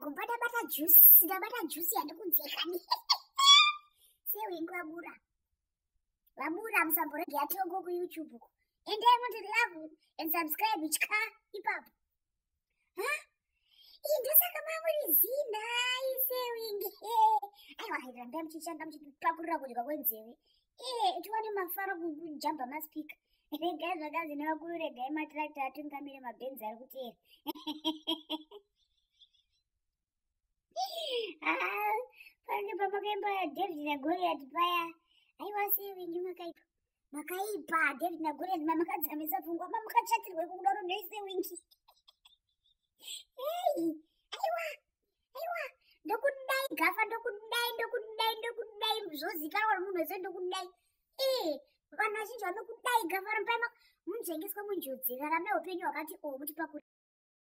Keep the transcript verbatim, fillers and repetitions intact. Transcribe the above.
kumbata bata juice ndabata juice yandikunzekani sewingi labura labura musamborega yatongo ku YouTube and I want to love and subscribe chika ipapo ha indosaka mamuri zina isewingi aiwa hairamba mchichanda mchipakurira kudya kwenzeve eh tiwane mafaro kujamba maspika rega zvakazi nevakuru regai matractor atungamire mabhenzi ari kutera ah pange pamakaimba David na Goliath paya aiwa sewingi makaipa makaipa David na Goliath mamakadzamisa pfungwa mamakachatirwe kudaro nesewingi hey aiwa aiwa ndokudai gafa ndokudai ndokudai ndokudai zvozikanwa nemunhu wese ndokudai eh vanhu vazhinji vanokudai gafa rampaima munjengeswe munjodzi rarame upenyu hwakati o muti pakuri